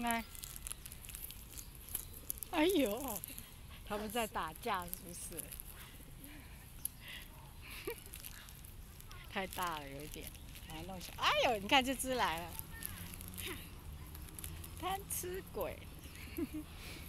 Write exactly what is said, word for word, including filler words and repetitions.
来，哎呦，他们在打架是不是？太大了，有一点，把它弄小。哎呦，你看这只来了，贪吃鬼。